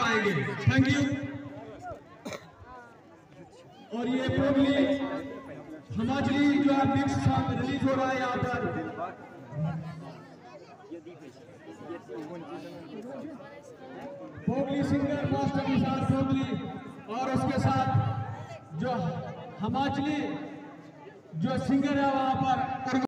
आएंगे। Thank you. और ये प्रोग्राम हिमाचली जो है मिक्स सॉन्ग रिलीज हो रहा है यहाँ पर। पोगली सिंगर मास्टर निसार पोगली और उसके साथ जो हिमाचली जो सिंगर है वहाँ पर